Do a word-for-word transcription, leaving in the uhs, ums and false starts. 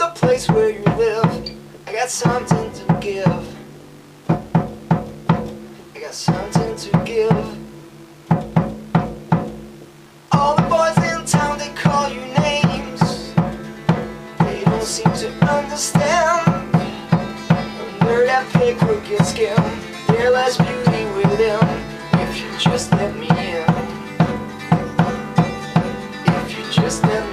the place where you live. I got something to give. I got something to give. All the boys in town, they call you names. They don't seem to understand. Under that fake crooked skin, there's less beauty within. If you just let me in. If you just let me in.